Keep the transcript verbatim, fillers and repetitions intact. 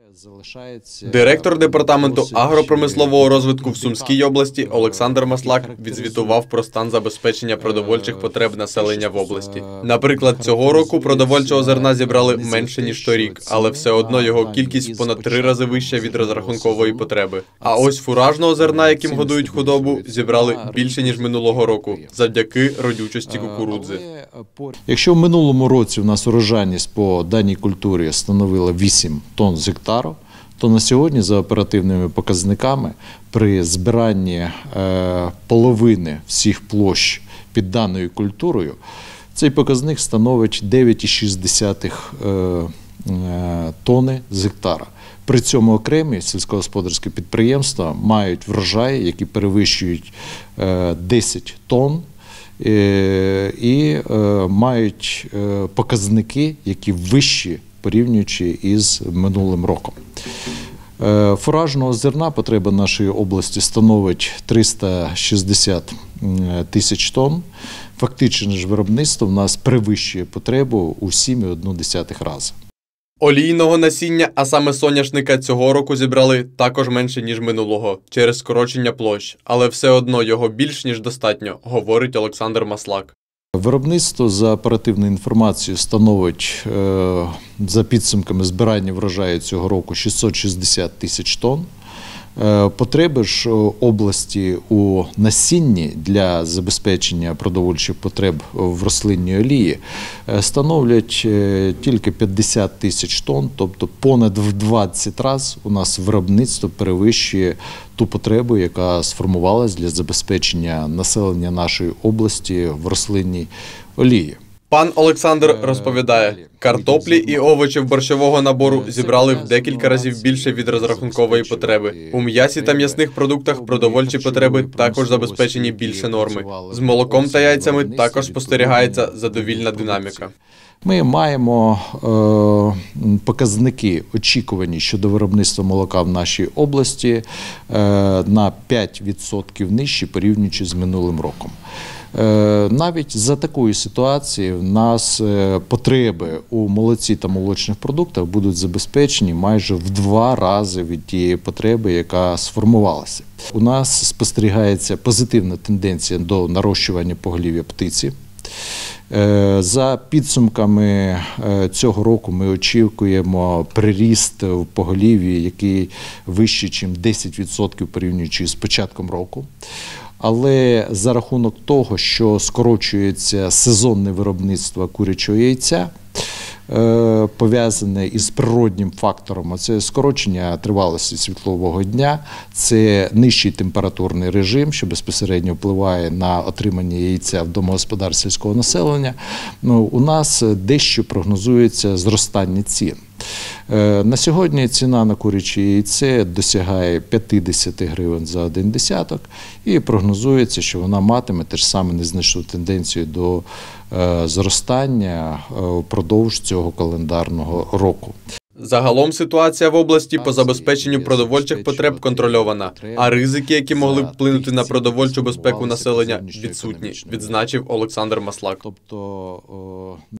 Директор департаменту агропромислового розвитку в Сумській області Олександр Маслак відзвітував про стан забезпечення продовольчих потреб населення в області. Наприклад, цього року продовольчого зерна зібрали менше, ніж торік, але все одно його кількість понад три рази вища від розрахункової потреби. А ось фуражного зерна, яким годують худобу, зібрали більше, ніж минулого року, завдяки родючості кукурудзи. Якщо в минулому році у нас урожайність по даній культурі становила вісім тонн з гектару, то на сьогодні за оперативними показниками при збиранні е, половини всіх площ під даною культурою цей показник становить дев'ять цілих шість десятих е, е, тонни з гектара. При цьому окремі сільськогосподарські підприємства мають врожаї, які перевищують е, десять тонн, і мають показники, які вищі, порівнюючи із минулим роком. Фуражного зерна потреба нашої області становить триста шістдесят тисяч тонн. Фактичне ж виробництво в нас перевищує потребу у сім цілих одну десяту рази. Олійного насіння, а саме соняшника, цього року зібрали також менше, ніж минулого, через скорочення площ. Але все одно його більш ніж достатньо, говорить Олександр Маслак. Виробництво за оперативною інформацією становить за підсумками збирання врожаю цього року шістсот шістдесят тисяч тонн. Потреби ж області у насінні для забезпечення продовольчих потреб в рослинній олії становлять тільки п'ятдесят тисяч тонн, тобто понад в двадцять разів у нас виробництво перевищує ту потребу, яка сформувалась для забезпечення населення нашої області в рослинній олії. Пан Олександр розповідає, картоплі і овочів борщового набору зібрали в декілька разів більше від розрахункової потреби. У м'ясі та м'ясних продуктах продовольчі потреби також забезпечені більше норми. З молоком та яйцями також спостерігається задовільна динаміка. Ми маємо е, показники очікувані щодо виробництва молока в нашій області е, на п'ять відсотків нижчі, порівнюючи з минулим роком. Навіть за такої ситуації в нас потреби у молоці та молочних продуктах будуть забезпечені майже в два рази від тієї потреби, яка сформувалася. У нас спостерігається позитивна тенденція до нарощування поголів'я птиці. За підсумками цього року ми очікуємо приріст в поголів'ї, який вищий, ніж десять відсотків порівнюючи з початком року. Але за рахунок того, що скорочується сезонне виробництво курячого яйця, пов'язане із природнім фактором, а це скорочення тривалості світлового дня, це нижчий температурний режим, що безпосередньо впливає на отримання яйця в домогосподарстві сільського населення, у нас дещо прогнозується зростання цін. На сьогодні ціна на куряче яйце досягає п'ятдесят гривень за один десяток і прогнозується, що вона матиме теж саме незначну тенденцію до зростання впродовж цього календарного року. Загалом ситуація в області по забезпеченню продовольчих потреб контрольована, а ризики, які могли б вплинути на продовольчу безпеку населення, відсутні, відзначив Олександр Маслак.